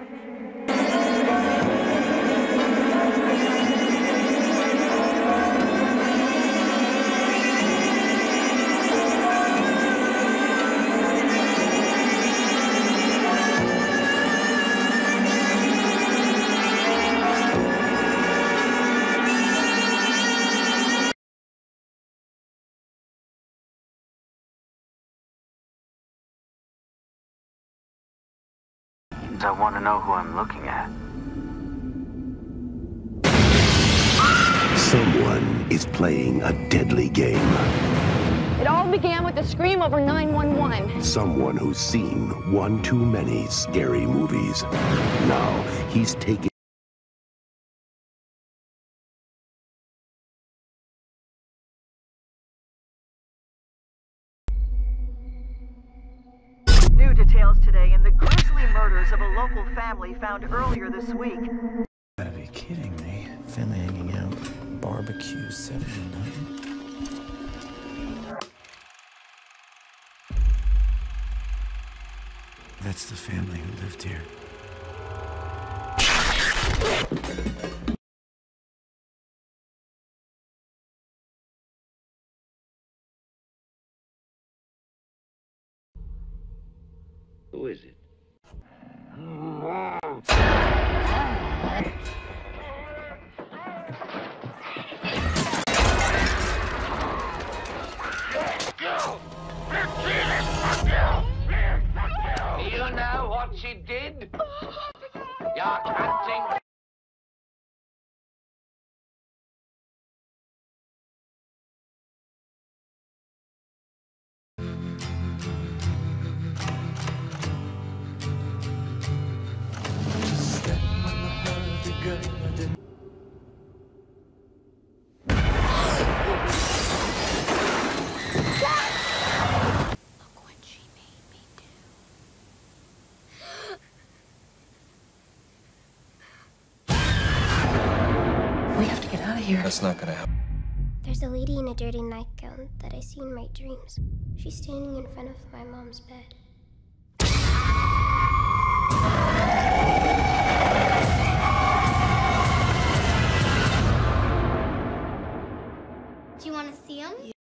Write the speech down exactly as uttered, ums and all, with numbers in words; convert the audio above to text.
I want to know who I'm looking at. Someone is playing a deadly game. It all began with a scream over nine one one. Someone who's seen one too many scary movies. Now he's taking New details today in the grisly murders of a local family found earlier this week. You gotta be kidding me. Family hanging out. Barbecue seventy-nine. That's the family who lived here. Who is it? You know what she did? You're hunting. We have to get out of here. That's not gonna help. There's a lady in a dirty nightgown that I see in my dreams. She's standing in front of my mom's bed. Do you want to see him?